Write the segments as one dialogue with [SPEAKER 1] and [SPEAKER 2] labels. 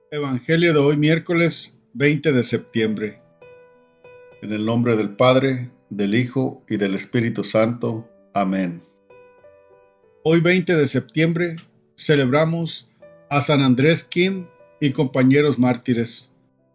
[SPEAKER 1] Evangelio de hoy miércoles 20 de septiembre. En el nombre del Padre, del Hijo y del Espíritu Santo. Amén. Hoy 20 de septiembre celebramos a San Andrés Kim y compañeros mártires.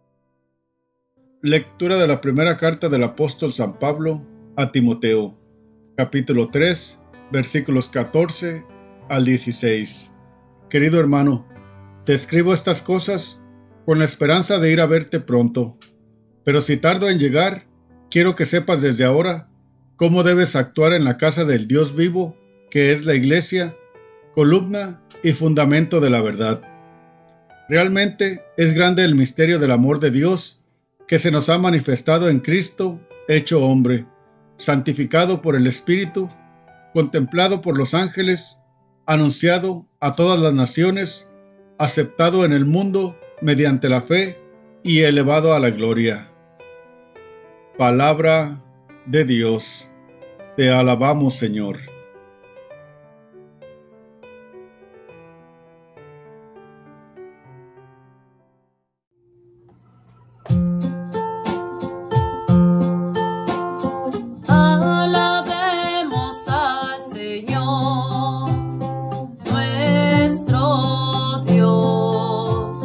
[SPEAKER 1] Lectura de la primera carta del apóstol San Pablo a Timoteo, capítulo 3, versículos 14 al 16. Querido hermano, te escribo estas cosas con la esperanza de ir a verte pronto, pero si tardo en llegar, quiero que sepas desde ahora cómo debes actuar en la casa del Dios vivo, que es la Iglesia, columna y fundamento de la verdad. Realmente es grande el misterio del amor de Dios que se nos ha manifestado en Cristo, hecho hombre, santificado por el Espíritu, contemplado por los ángeles, anunciado a todas las naciones, aceptado en el mundo mediante la fe y elevado a la gloria. Palabra de Dios. Te alabamos, Señor.
[SPEAKER 2] Alabemos al Señor, nuestro Dios.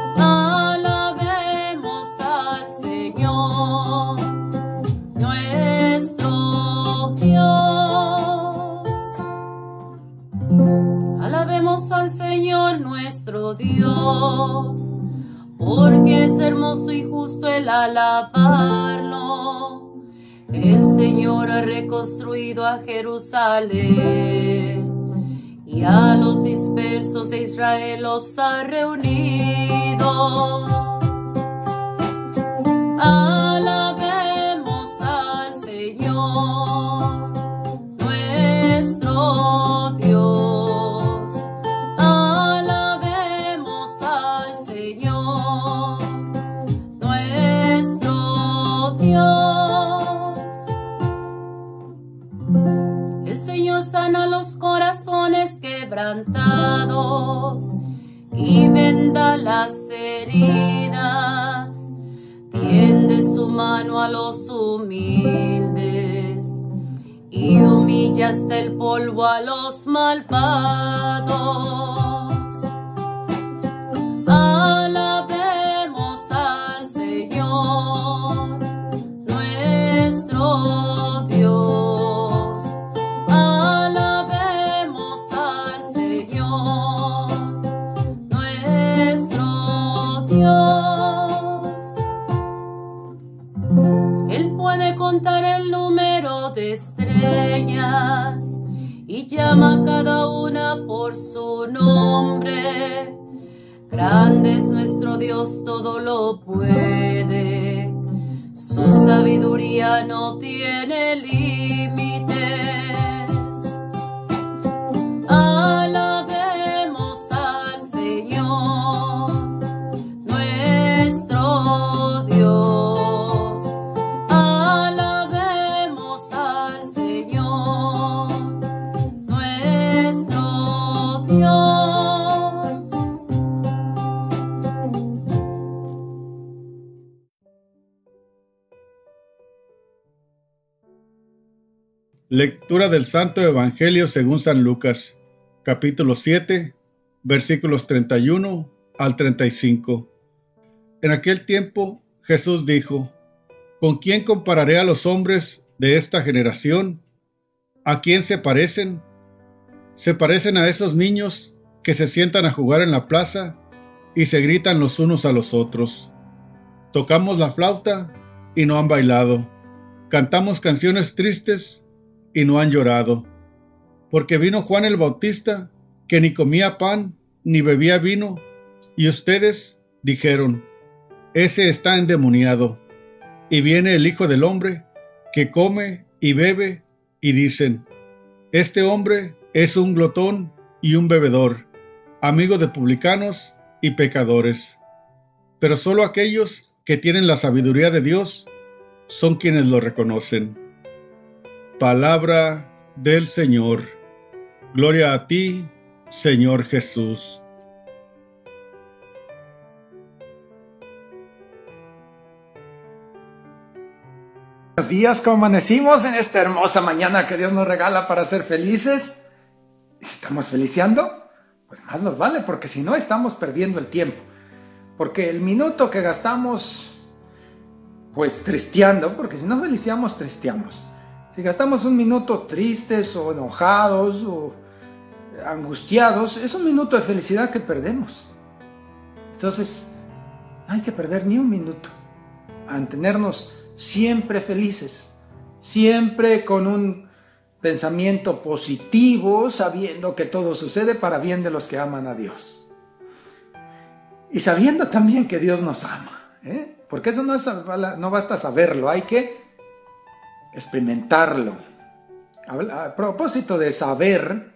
[SPEAKER 2] Alabemos al Señor, nuestro Dios. Alabemos al Señor, nuestro Dios, porque es hermoso y justo el alabarlo. El Señor ha reconstruido a Jerusalén y a los dispersos de Israel los ha reunido. Alabemos al Señor, nuestro Dios. Alabemos al Señor, nuestro Dios. El Señor sana los corazones quebrantados y venda las heridas. Tiende su mano a los humildes y humilla hasta el polvo a los malvados. Alabemos al Señor, nuestro Dios. Alabemos al Señor, nuestro Dios. Él puede contar el número de estrellas y llama a cada una por su nombre. Grande es nuestro Dios, todo lo puede. Su sabiduría no tiene límites. Alabemos al Señor, nuestro Dios. Alabemos al Señor, nuestro Dios.
[SPEAKER 1] Lectura del Santo Evangelio según San Lucas, capítulo 7, versículos 31 al 35. En aquel tiempo Jesús dijo: ¿Con quién compararé a los hombres de esta generación? ¿A quién se parecen? Se parecen a esos niños que se sientan a jugar en la plaza y se gritan los unos a los otros. Tocamos la flauta y no han bailado. Cantamos canciones tristes y no han llorado. Porque vino Juan el Bautista, que ni comía pan ni bebía vino, y ustedes dijeron: ese está endemoniado. Y viene el Hijo del Hombre, que come y bebe, y dicen: este hombre es un glotón y un bebedor, amigo de publicanos y pecadores. Pero solo aquellos que tienen la sabiduría de Dios son quienes lo reconocen. Palabra del Señor. Gloria a ti, Señor Jesús.
[SPEAKER 3] buenos días, ¿cómo amanecimos en esta hermosa mañana que Dios nos regala para ser felices? ¿Y si estamos feliciando? Pues más nos vale, porque si no estamos perdiendo el tiempo. Porque el minuto que gastamos, pues tristeando, porque si no feliciamos, tristeamos. Si gastamos un minuto tristes o enojados o angustiados, es un minuto de felicidad que perdemos. Entonces, no hay que perder ni un minuto. Mantenernos siempre felices, siempre con un pensamiento positivo, sabiendo que todo sucede para bien de los que aman a Dios. Y sabiendo también que Dios nos ama, porque eso no basta saberlo, hay que experimentarlo. A propósito de saber,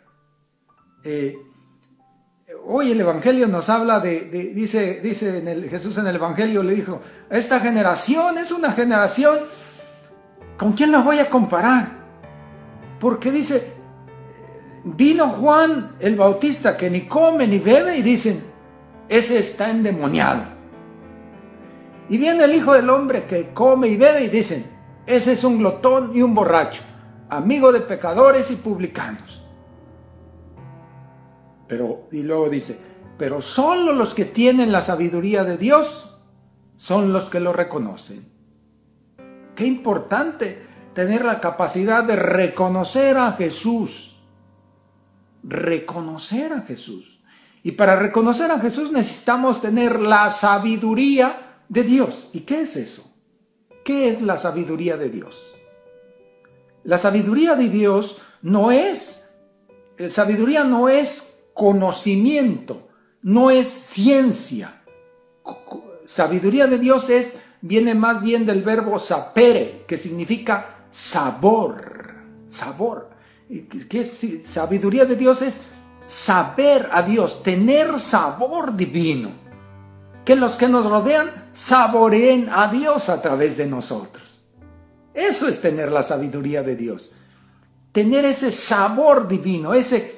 [SPEAKER 3] hoy el Evangelio nos habla dice Jesús en el Evangelio le dijo, esta generación es una generación, ¿con quién la voy a comparar? Porque dice, vino Juan el Bautista que ni come ni bebe y dicen, ese está endemoniado. Y viene el Hijo del Hombre que come y bebe y dicen, ese es un glotón y un borracho, amigo de pecadores y publicanos. Y luego dice, pero solo los que tienen la sabiduría de Dios son los que lo reconocen. Qué importante tener la capacidad de reconocer a Jesús. Reconocer a Jesús. Y para reconocer a Jesús necesitamos tener la sabiduría de Dios. ¿Y qué es eso? ¿Qué es la sabiduría de Dios? La sabiduría de Dios no es conocimiento, no es ciencia. Sabiduría de Dios viene más bien del verbo sapere, que significa sabor. Sabor. Sabiduría de Dios es saber a Dios, tener sabor divino. Que los que nos rodean saboreen a Dios a través de nosotros. Eso es tener la sabiduría de Dios. Tener ese sabor divino, ese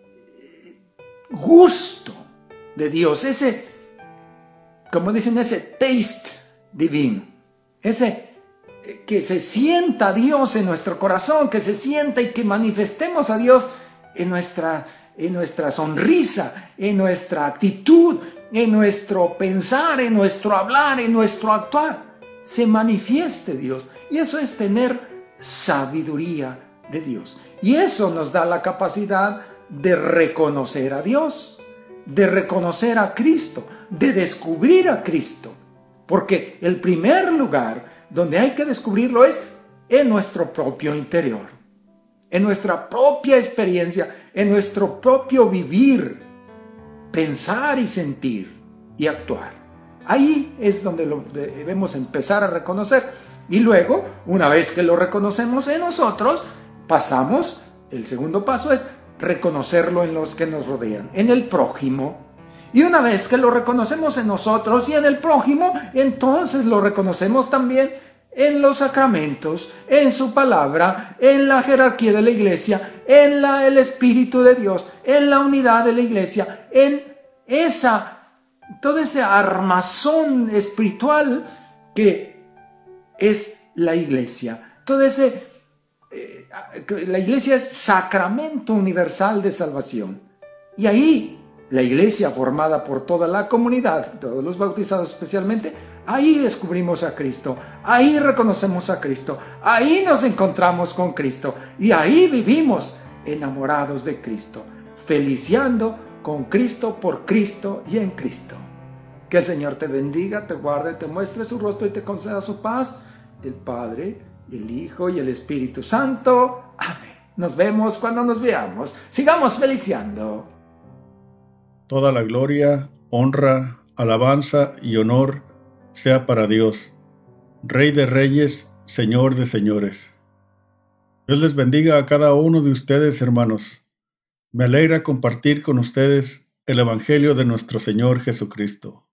[SPEAKER 3] gusto de Dios, como dicen, ese taste divino, que se sienta Dios en nuestro corazón, que se sienta y que manifestemos a Dios en nuestra sonrisa, en nuestra actitud, en nuestro pensar, en nuestro hablar, en nuestro actuar. Se manifieste Dios. Y eso es tener sabiduría de Dios. Y eso nos da la capacidad de reconocer a Dios, de reconocer a Cristo, de descubrir a Cristo. Porque el primer lugar donde hay que descubrirlo es en nuestro propio interior, en nuestra propia experiencia, en nuestro propio vivir, pensar y sentir y actuar. Ahí es donde lo debemos empezar a reconocer. Y luego, una vez que lo reconocemos en nosotros, el segundo paso es reconocerlo en los que nos rodean, en el prójimo. Y una vez que lo reconocemos en nosotros y en el prójimo, entonces lo reconocemos también en los sacramentos, en su palabra, en la jerarquía de la iglesia, en el Espíritu de Dios, en la unidad de la iglesia, en todo ese armazón espiritual que es la iglesia. La iglesia es sacramento universal de salvación. Y ahí, la iglesia formada por toda la comunidad, todos los bautizados especialmente, ahí descubrimos a Cristo, ahí reconocemos a Cristo, ahí nos encontramos con Cristo y ahí vivimos enamorados de Cristo, feliciando con Cristo, por Cristo y en Cristo. Que el Señor te bendiga, te guarde, te muestre su rostro y te conceda su paz. El Padre, el Hijo y el Espíritu Santo. Amén. Nos vemos cuando nos veamos. Sigamos feliciando.
[SPEAKER 1] Toda la gloria, honra, alabanza y honor sea para Dios, Rey de reyes, Señor de señores. Dios les bendiga a cada uno de ustedes, hermanos. Me alegra compartir con ustedes el Evangelio de nuestro Señor Jesucristo.